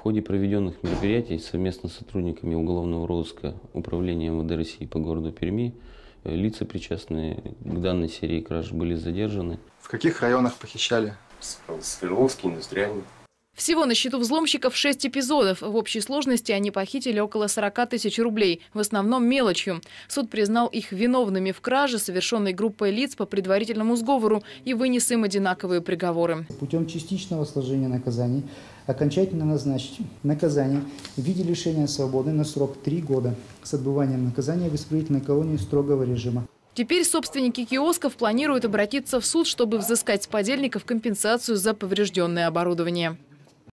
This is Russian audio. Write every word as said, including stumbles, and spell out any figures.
ходе проведенных мероприятий совместно с сотрудниками уголовного розыска Управления эм вэ дэ России по городу Перми лица, причастные к данной серии краж, были задержаны. В каких районах похищали? Свердловский, Индустриальный. Всего на счету взломщиков шесть эпизодов. В общей сложности они похитили около сорока тысяч рублей, в основном мелочью. Суд признал их виновными в краже, совершенной группой лиц по предварительному сговору, и вынес им одинаковые приговоры. Путем частичного сложения наказаний окончательно назначить наказание в виде лишения свободы на срок три года с отбыванием наказания в исправительной колонии строгого режима. Теперь собственники киосков планируют обратиться в суд, чтобы взыскать с подельников компенсацию за поврежденное оборудование.